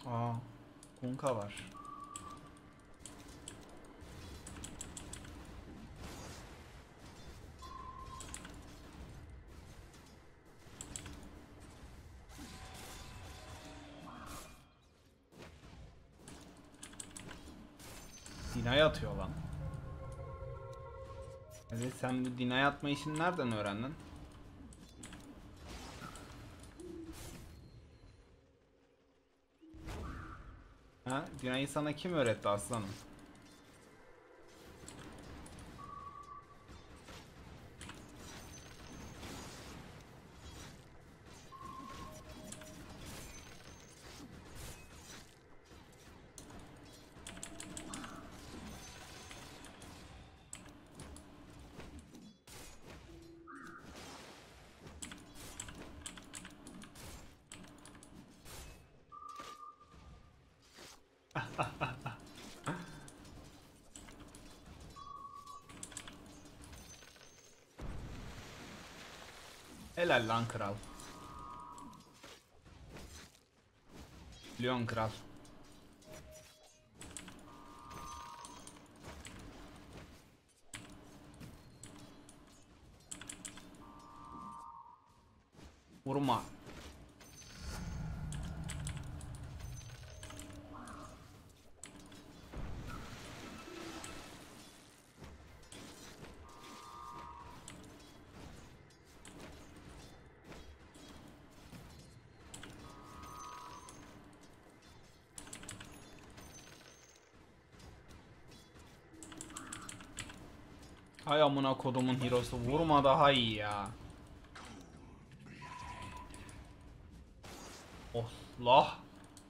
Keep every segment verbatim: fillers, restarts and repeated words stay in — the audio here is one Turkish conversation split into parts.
Aa, Kunkka var. Dina'ya atıyor lan. Evet, sen bu Dina'ya atma işini nereden öğrendin? Ha? Dina'yı sana kim öğretti aslanım? Helal lan kral. Leon kral. Vurma. Hay amına kodumun hero'su, vurma daha iyi ya. Allah.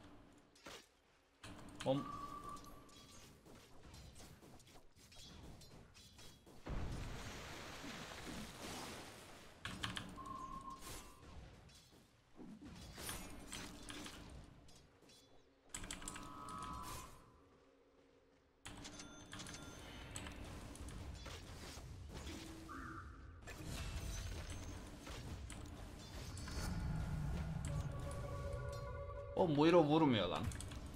Oğlum. Oğlum bu hero vurmuyor lan.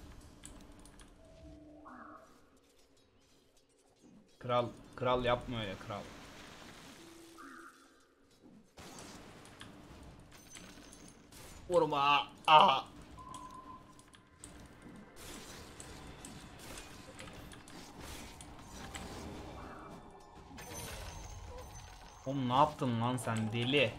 Kral, kral yapma öyle kral. Vurma. Aa. Oğlum ne yaptın lan sen deli?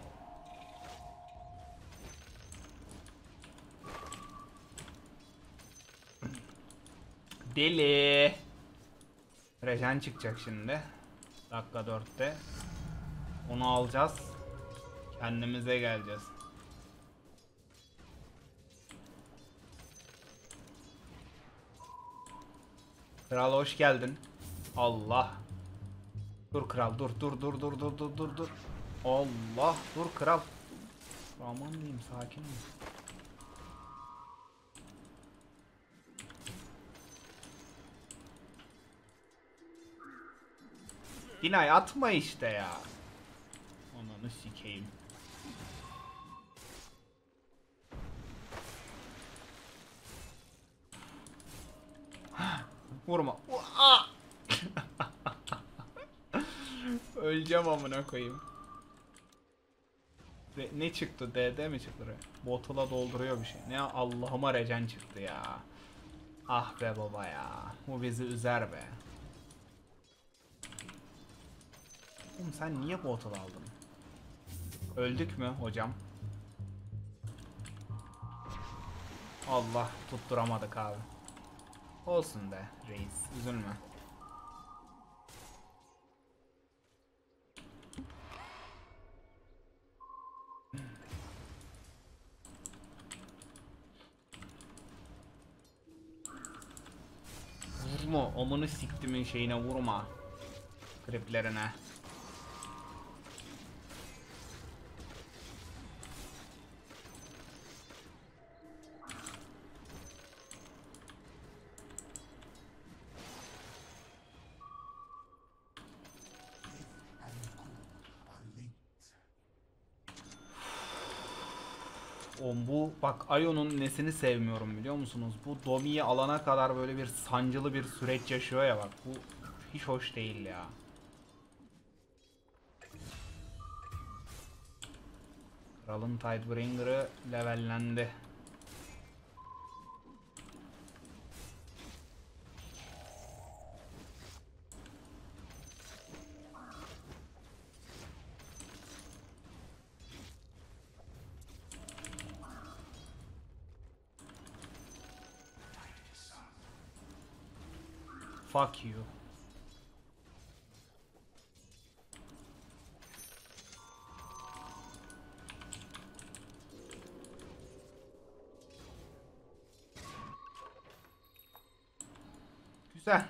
Deli. Rejen çıkacak şimdi. Dakika dörtte. Onu alacağız. Kendimize geleceğiz. Kral hoş geldin. Allah. Dur kral, dur dur dur dur dur dur dur dur. Allah, dur kral. Aman diyeyim, sakin ol. Dinay atma işte ya. Ananı sikeyim. Vurma. Aa! Öleceğim amına koyayım. Ve ne çıktı? D D mi çıktı? Botula dolduruyor bir şey. Ne Allah'ıma regen çıktı ya. Ah be baba ya. Bu bizi üzer be. Oğlum sen niye bottle aldın? Öldük mü hocam? Allah, tutturamadık abi. Olsun be reis, üzülme. Vurma, amını siktimin şeyine vurma. Kriplerine. Oğlum bu bak Ion'un nesini sevmiyorum biliyor musunuz? Bu Domi'yi alana kadar böyle bir sancılı bir süreç yaşıyor ya bak. Bu hiç hoş değil ya. Kralın Tidebringer'ı levellendi. Fuck you. Güzel.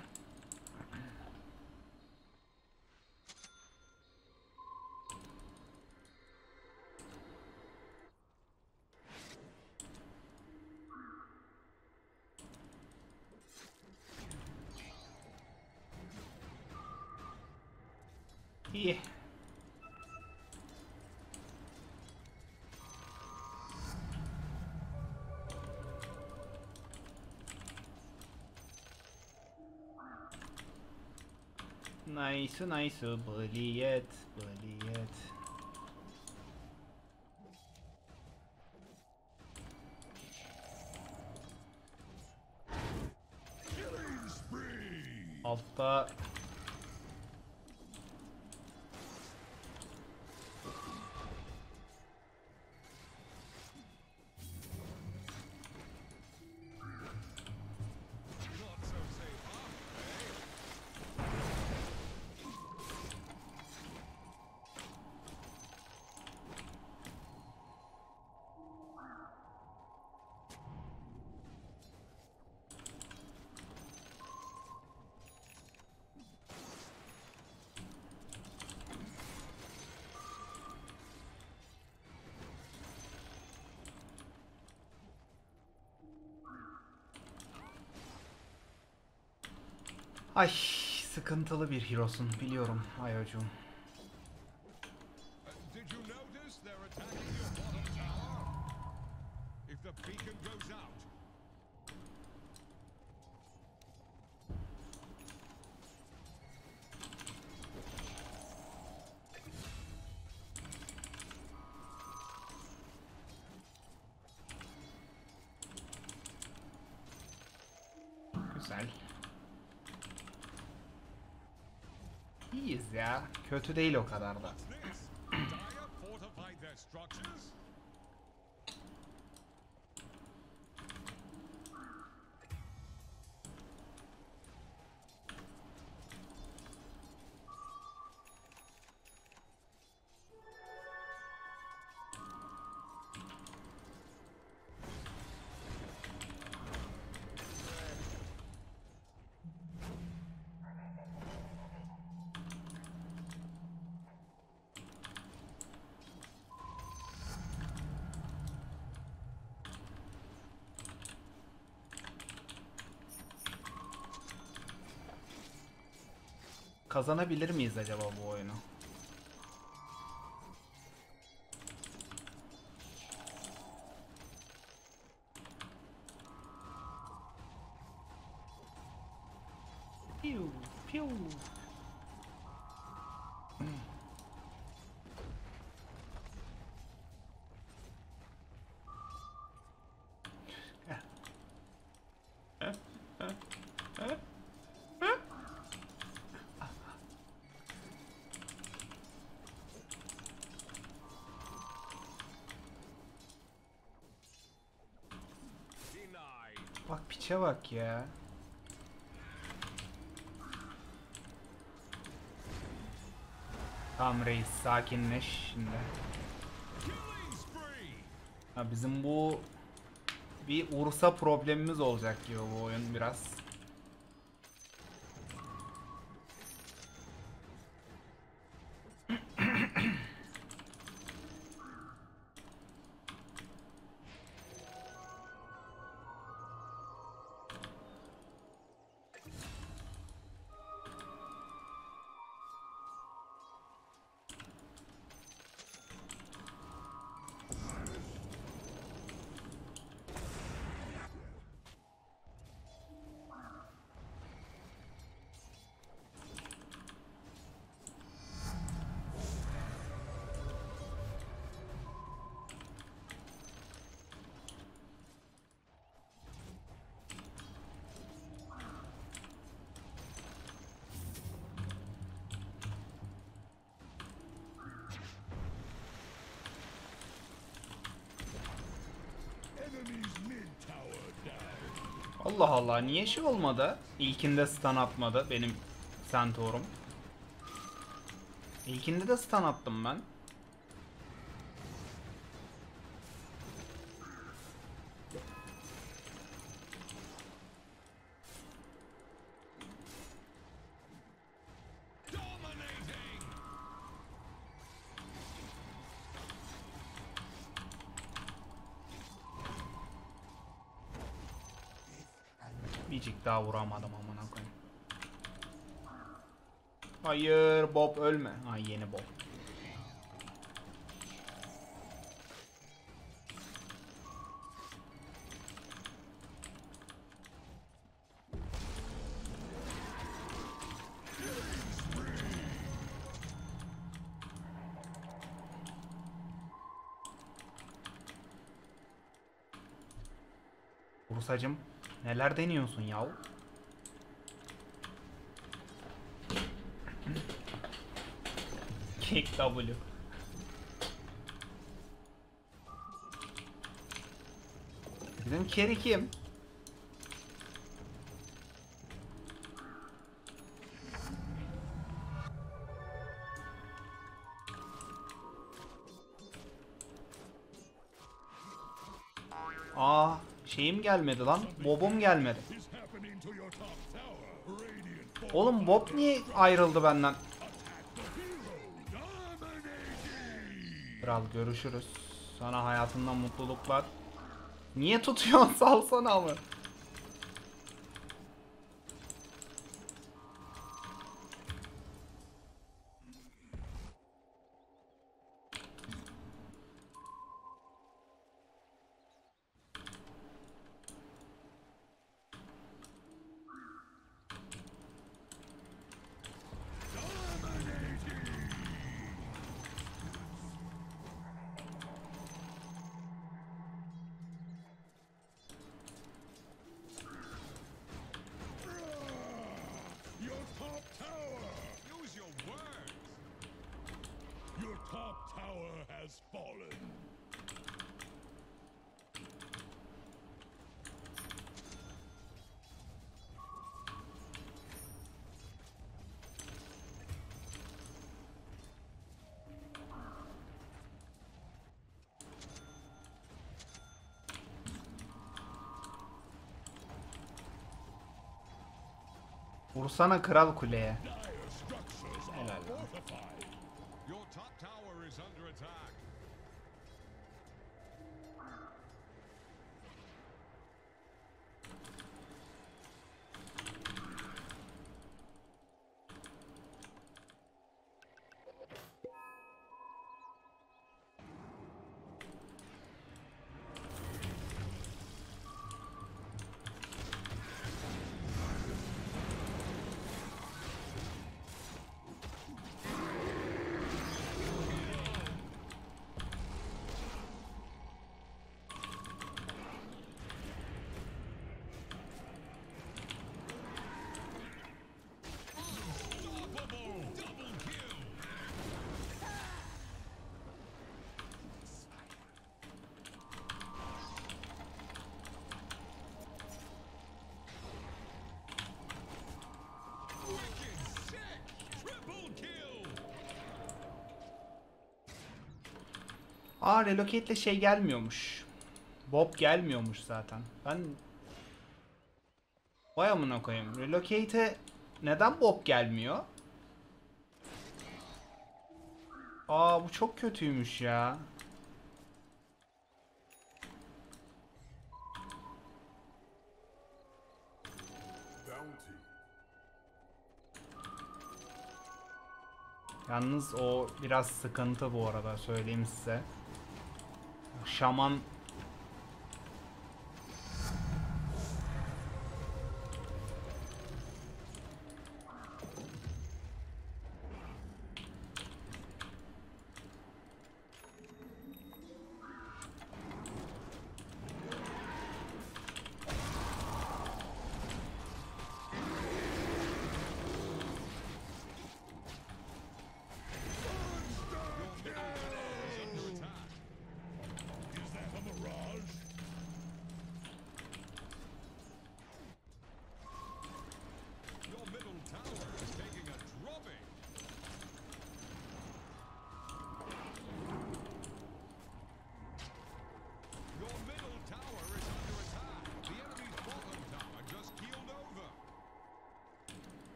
İyi. Nice nice baliyet baliyet. Altta ay sıkıntılı bir hero'sun biliyorum Ayocuğum. Did you notice they're attacking your bottom tower? If the beacon goes out, Güzel. İyiyiz ya. Kötü değil o kadar da. what's this? Dire fortified their structures? Kazanabilir miyiz acaba bu oyunu? Piu, piu. Denied. Bak piçe bak ya. Tamam reis sakinleş şimdi. Killing spree! Ha, bizim bu bir Ursa problemimiz olacak gibi bu oyun biraz. Enemy's mid tower down. Allah Allah, niye şey olmadı? İlkinde stun atmadı benim Centaur'um. İlkinde de stun attım ben. Dominating. Bircik daha vuramadım amına koyayım. Hayır, Bob ölme. Ay, yeni Bob. Bursacım, neler deniyorsun yav? Kick W. Bizim carry kim? Aa, şeyim gelmedi lan. Bob'um gelmedi. Is happening to your top tower. Radiant forces Oğlum, Bob niye ayrıldı benden? dominating. Kral, görüşürüz. Sana hayatından mutluluklar. Niye tutuyorsun? Salsana mı? Your top tower. Use your words. Your top tower has fallen. Vursana kral kuleye. Dire structures are Helal. fortified. Your top tower is under attack. Unstoppable. Double kill. Wicked sick. Triple kill. Aa, relocate'le şey gelmiyormuş. Bob gelmiyormuş zaten. Ben... Vay amına koyayım. Relocate'e neden Bob gelmiyor? Aa, bu çok kötüymüş ya. Yalnız o biraz sıkıntı bu arada, söyleyeyim size. Şaman Is under attack. Is that a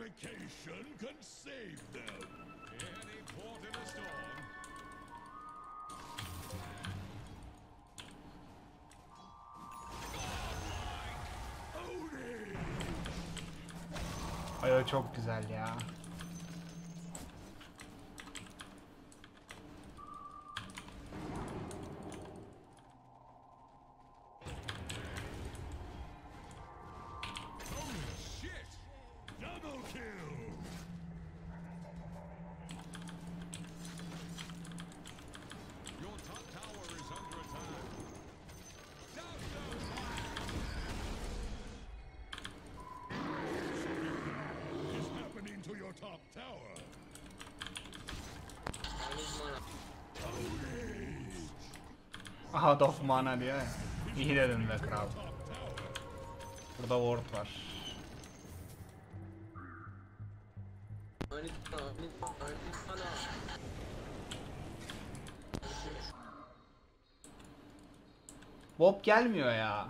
Purification can save them. Any port in a storm. Ay o çok güzel ya. Top tower. Out of mana diyor ya. İyi dedin be kral. Burada ward var. Bob gelmiyor ya.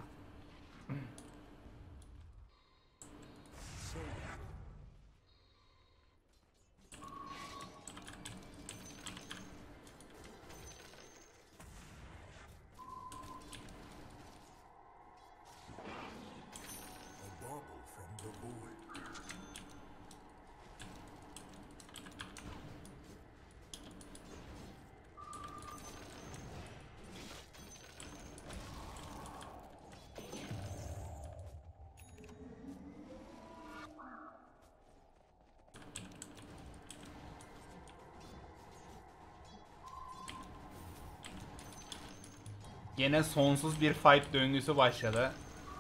Yine sonsuz bir fight döngüsü başladı.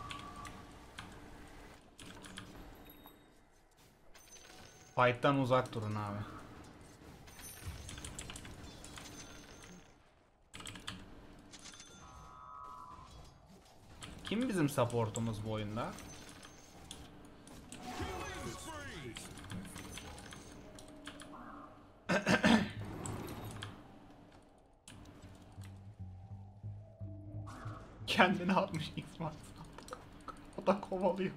Fight'tan uzak durun abi. Kim bizim supportumuz bu oyunda? Kendini atmış X-Max. O da kovalıyor.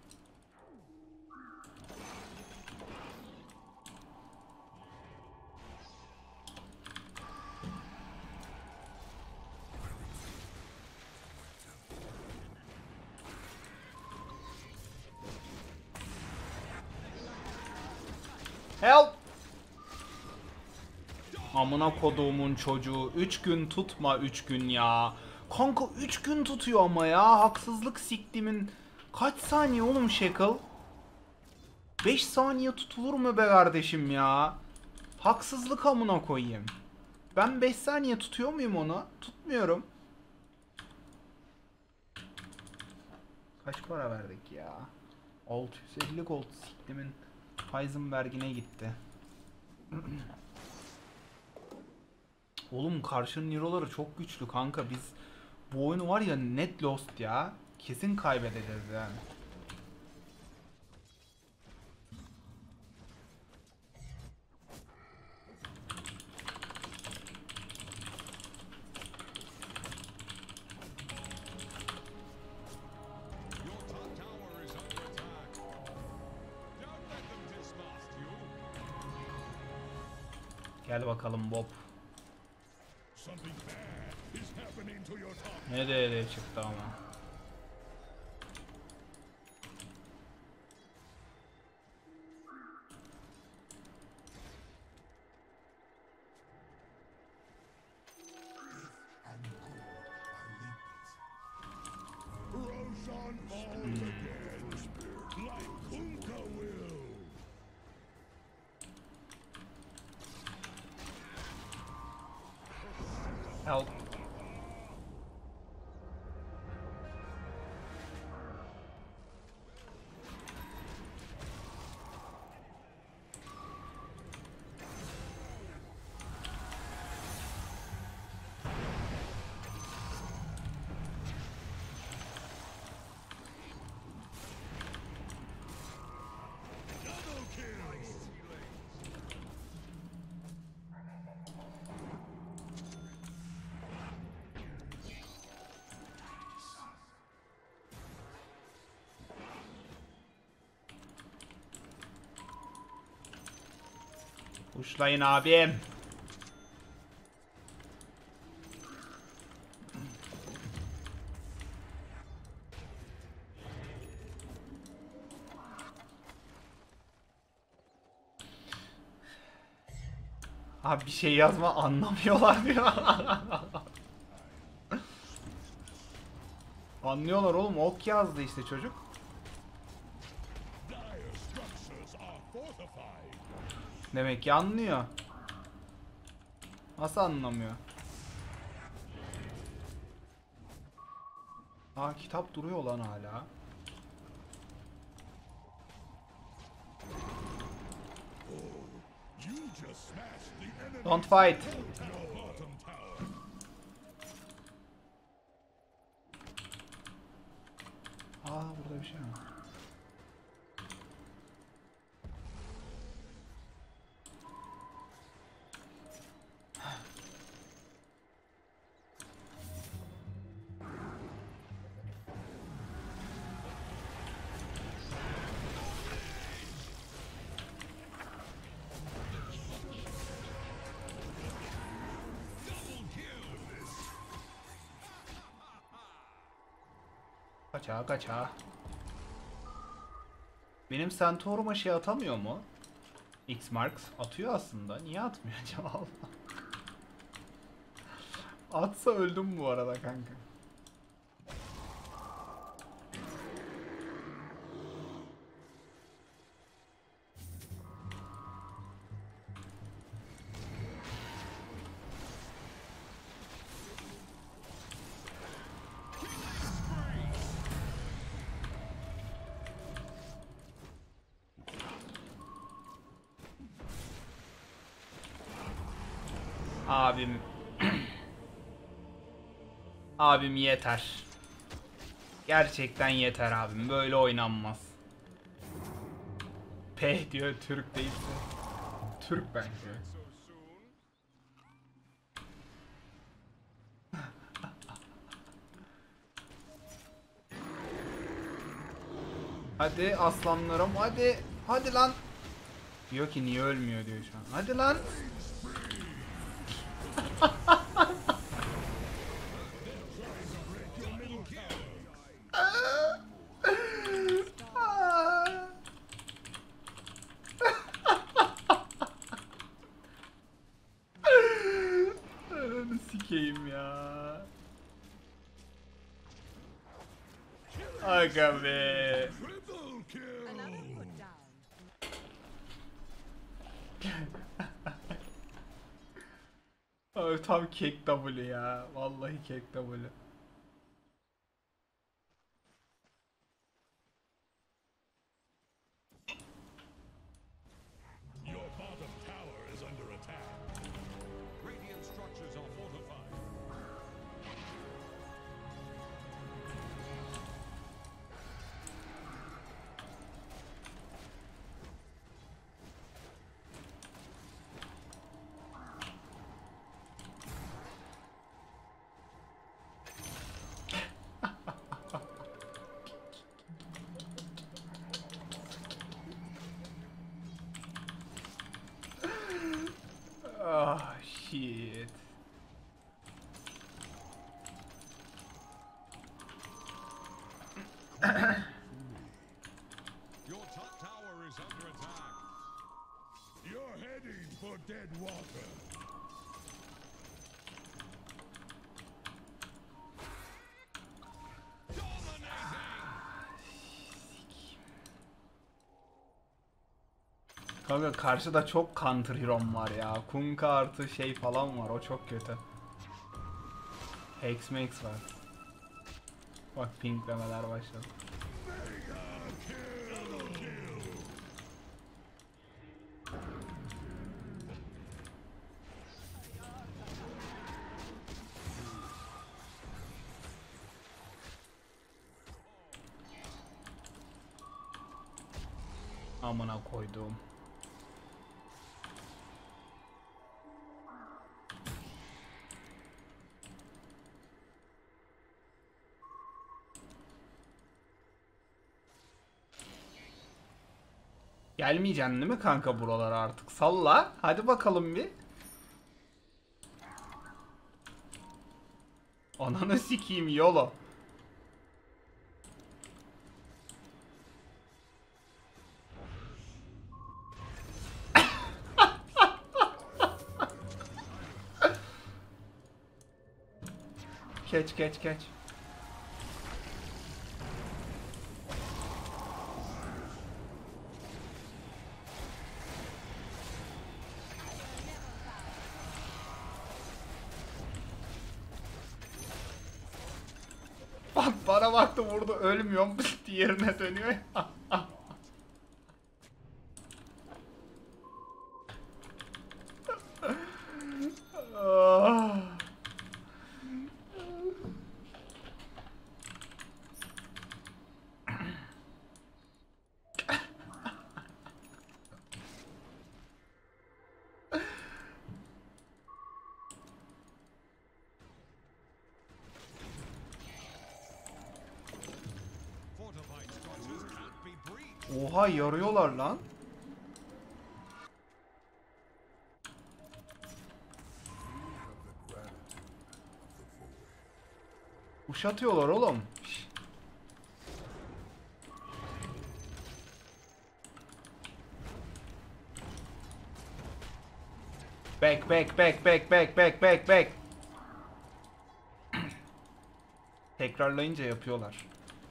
Help! Amına koduğumun çocuğu. üç gün tutma üç gün ya. Kanka üç gün tutuyor ama ya. Haksızlık siktimin. Kaç saniye oğlum Shackle? beş saniye tutulur mu be kardeşim ya? Haksızlık amına koyayım. Ben beş saniye tutuyor muyum onu? Tutmuyorum. Kaç para verdik ya? altı yüz elli gold siktimin Heisenberg'ine gitti. Oğlum karşının Nero'ları çok güçlü kanka. Biz bu oyunu var ya net lost ya. Kesin kaybedeceğiz yani. Gel bakalım Bob. Ne de çıktı ama. Help. Uçlayın abim. Abi bir şey yazma anlamıyorlar diyor. Anlıyorlar oğlum, ok yazdı işte çocuk. Dire structures are fortified. Demek ki anlıyor. Nasıl anlamıyor? Aa, kitap duruyor lan hala. You just smashed the enemy. Don't fight. Your bottom tower. Aa, burada bir şey var. Kaça kaça. Benim Centaur'uma şey atamıyor mu? X-Marks atıyor aslında. Niye atmıyor acaba? Atsa öldüm bu arada kanka. Abim. Abim yeter. Gerçekten yeter abim. Böyle oynanmaz. P diyor, Türk değilse. Türk bence. So soon. Hadi aslanlarım, hadi. Hadi lan. Diyor ki niye ölmüyor diyor şu an. Hadi lan. Ananı sikeyim ya. Aga be. Triple kill. Another put down. Abi tam kek W ya. Vallahi kek W. Your bottom tower is under attack. Radiant structures are fortified. Ah shit. Your top tower is under attack. You're heading for dead water. Kanka karşıda çok counter hero'm var ya. Kunkka artı şey falan var. O çok kötü. Hex Max var. Bak pinklemeler başladı. Amına koyduğum. Gelmeyeceksin değil mi kanka buralara artık? Salla. Hadi bakalım bir. Ananı sikeyim yolo. Geç geç geç. Bak bana baktı vurdu ölmüyorum diğerine dönüyor ya. Ah. Fortified structures can't be breached. Oha yarıyorlar lan. Uşatıyorlar oğlum. Şş. Back back back back back back back back. Tekrarlayınca yapıyorlar.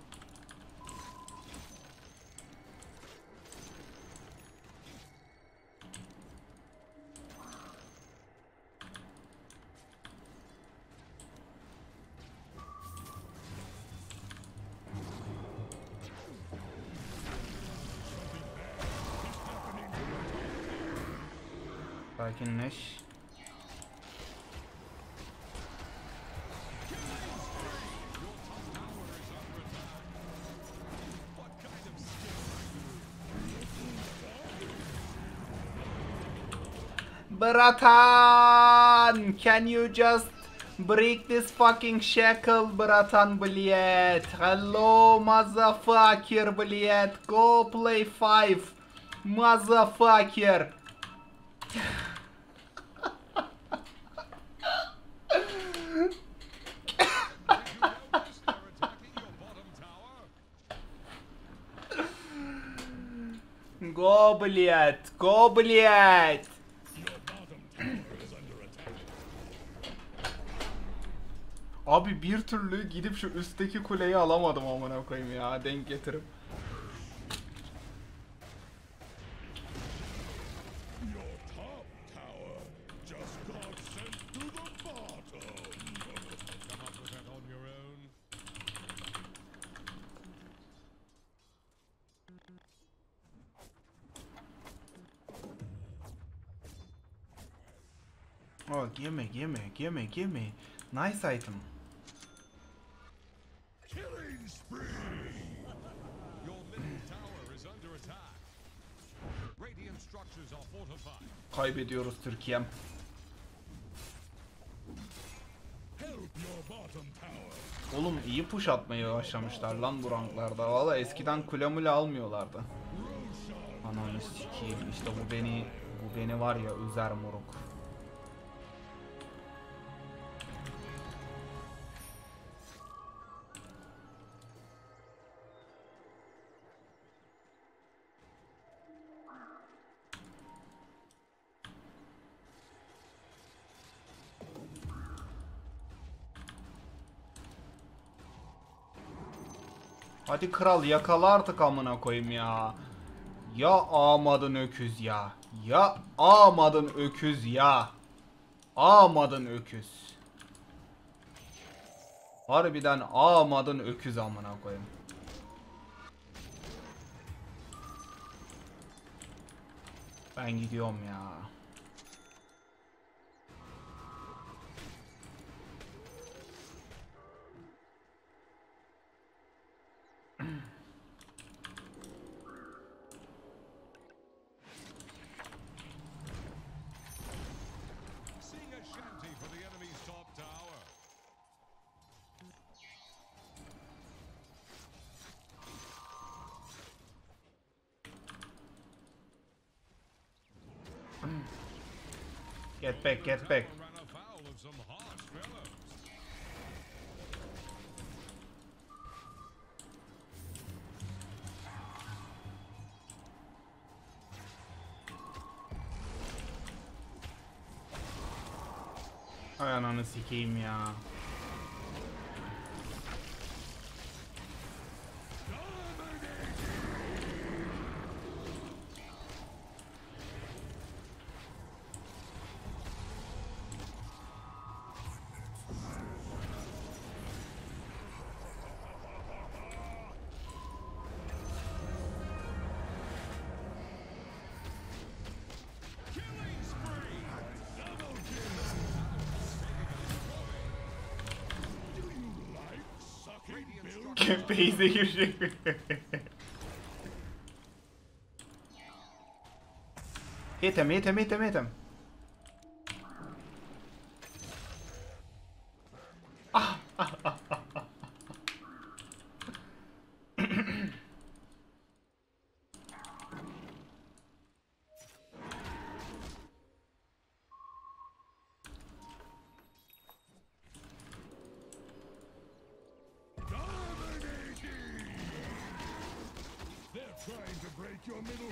Sakinleş. Bratan, can you just break this fucking shackle, bratan, блядь? Hello, motherfucker, блядь. Go play five, motherfucker. Go, блядь, go, блядь. Abi bir türlü gidip şu üstteki kuleyi alamadım amına koyayım ya denk getirip. Your top tower just got sent to the bottom. Come up with that on your own. Oh, gimme, gimme, gimme, gimme. Nice item. Killing spree. Your middle tower is under attack. Radiant structures are fortified. Kaybediyoruz Türkiye'm. Help your bottom tower. Oğlum iyi push atmaya başlamışlar lan bu ranklarda. Valla eskiden kule mule almıyorlardı. Ananı sikeyim işte bu beni bu beni var ya üzer moruk. Hadi kral yakala artık amına koyayım ya. Ya ağmadın öküz ya. Ya ağmadın öküz ya. Ağmadın öküz. Harbiden ağmadın öküz amına koyayım. Ben gidiyorum ya. Seeing a shanty for the enemy's top tower. Get back, get back. Ran afoul of some harsh fellows. Hay ananı sikeyim ya. Killing spree! Double kill! Do you like sucking bills? Base'e girecek. Hit him, hit him, hit him, hit him. They're trying to break your middle.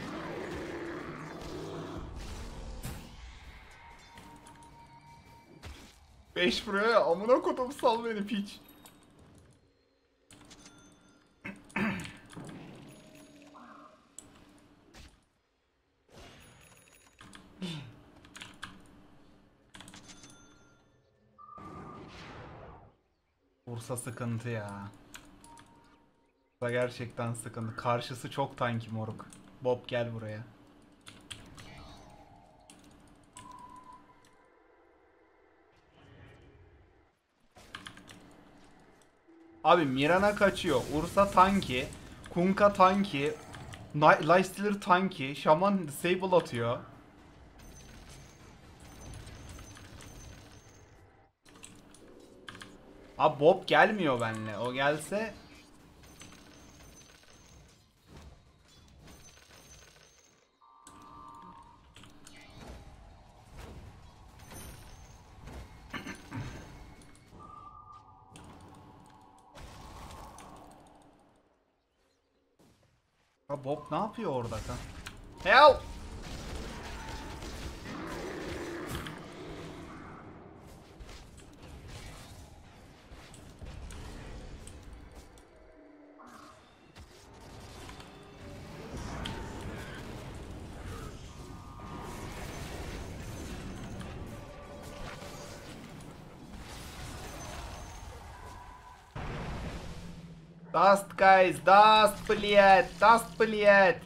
Beş buraya, amına kodum, sal beni piç. Bursa sıkıntı ya. Bursa gerçekten sıkıntı. Karşısı çok tanki moruk. Bob gel buraya. Abi Mirana kaçıyor. Ursa tanki. Kunkka tanki. Lifestealer tanki. Shaman disable atıyor. Abi Bob gelmiyor benimle. O gelse... Ha Bob ne yapıyor orada kan? Help! Dust, guys, dust, блядь, dust, блядь.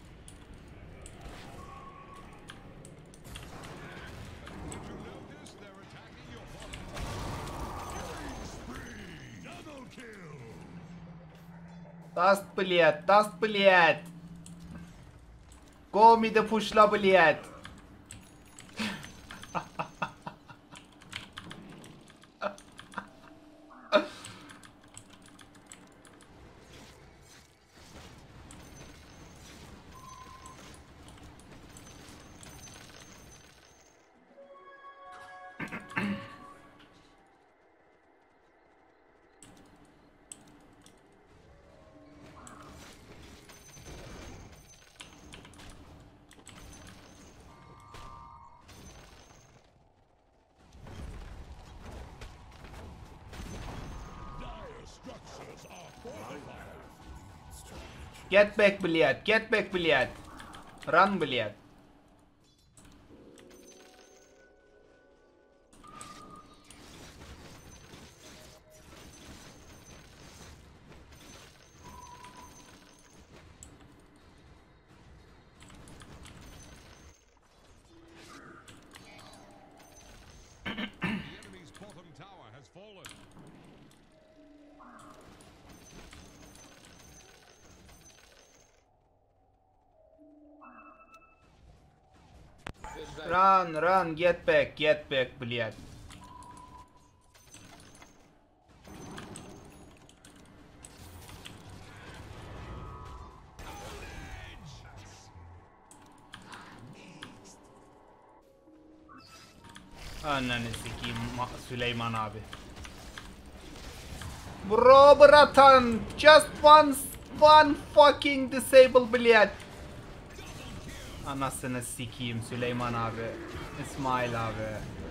Double kill! Dust, блядь, dust, блядь. Go mid pushla, блядь. Dire structures are fortified. Get back, блядь, get back, блядь. Run, блядь. The enemy's bottom tower has fallen. Run, run, get back, get back, блядь. Ananı sikeyim Ma- Süleyman abi. Bro bratan, just one one fucking disable blade. Anasını sikeyim Süleyman abi. İsmail abi.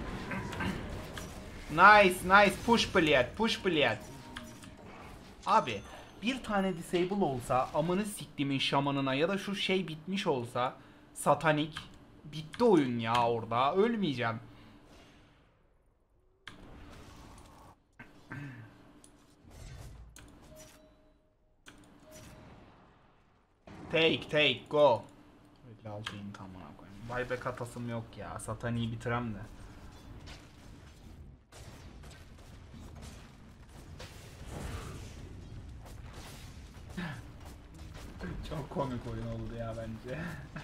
Nice nice push blade push blade. Abi bir tane disable olsa amını siktimin şamanına ya da şu şey bitmiş olsa satanik bitti oyun ya orada ölmeyeceğim. Take take go. Lalcıyım tamına koyayım. Buyback atasım yok ya. Satani'yi bitirem de. Çok komik oyun oldu ya bence.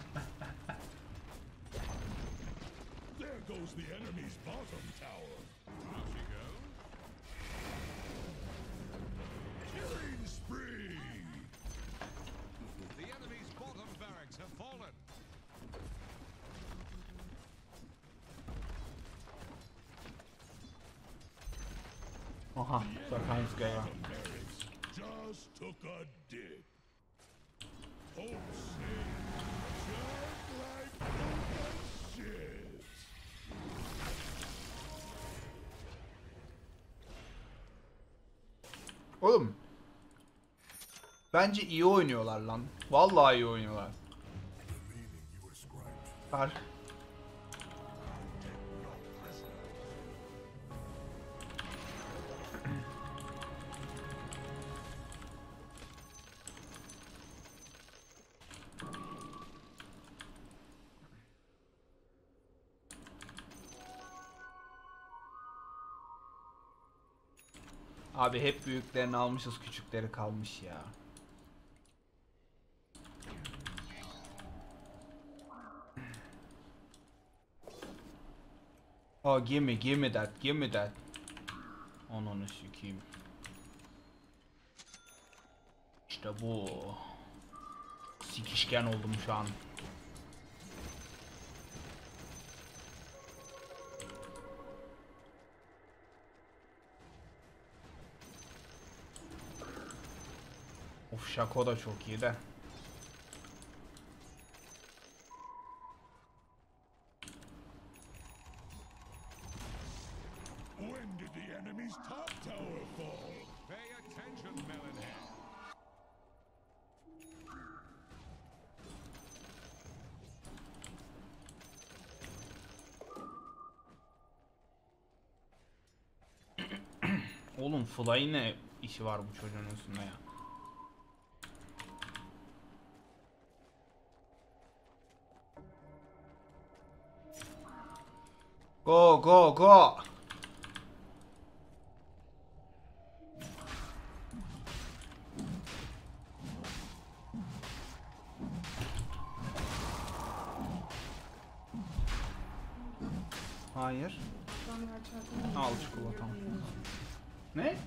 There goes the enemy's bottom tower. Off you go. Killing spree. The enemy's bottom barracks have fallen. Aha, Satanis geliyor. Barracks just took a dip. Hope sick. Just like the shit. Oğlum. Bence iyi oynuyorlar lan. Vallahi iyi oynuyorlar. Var. Abi hep büyüklerini almışız, küçükleri kalmış ya. Oh, give me, give me that, give me that. Ananı sikeyim. İşte bu. Sikişken oldum şu an. Of, Şako da çok iyi de. When did the enemy's top tower fall? Pay attention, Melonhead. Oğlum Fly ne işi var bu çocuğun üstünde ya? Go go go. Hayır. Al çikolatam. Ne?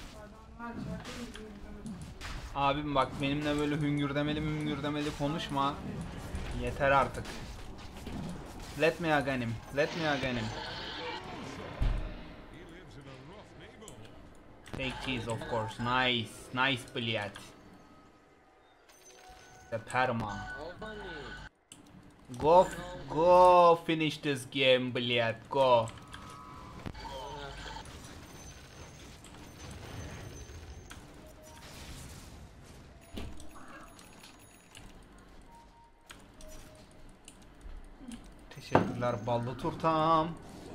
Abim bak benimle böyle hüngürdemeli hüngürdemeli konuşma. Yeter artık. Let me aganim. Let me aganim. He lives in a rough neighborhood. Take cheese of course. Nice. Nice bilyet. The perma. Go go finish this game bilyet. Go. Teşekkürler ballı turtam.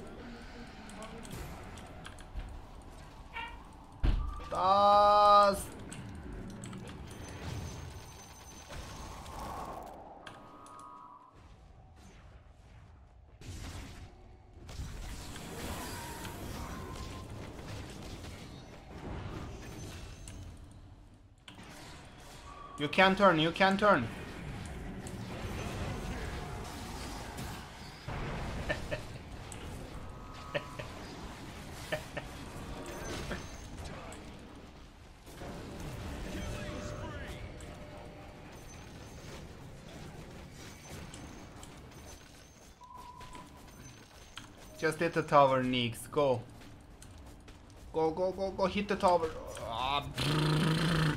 Das. You can turn, you can turn. Just hit the tower, Nix. Go. Go go go go hit the tower. Aa, The enemy's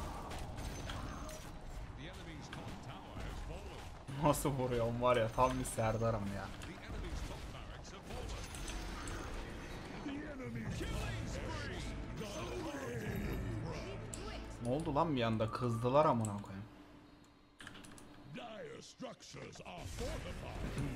top tower has fallen. nasıl vuruyorum var ya, tam bir Serdar'ım ya. The enemy's top barracks have fallen. Ne oldu lan bir anda, kızdılar amına koyayım. Dire structures are fortified.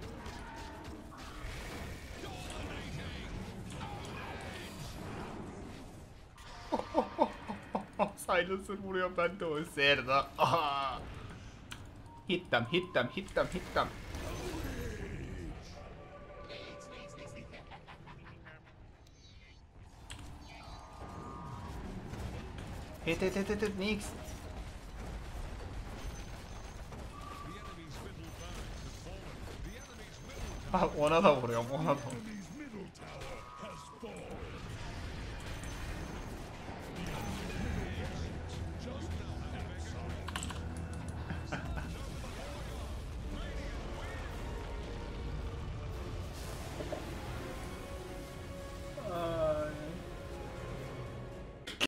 Silencer vuruyor, ben de o Serdar. Aha. Hit them, hit them, hit them, hit them. Hit hit hit hit hit Nix. The enemy's middle barracks have fallen. The enemy's middle Ona da vuruyorum, ona da.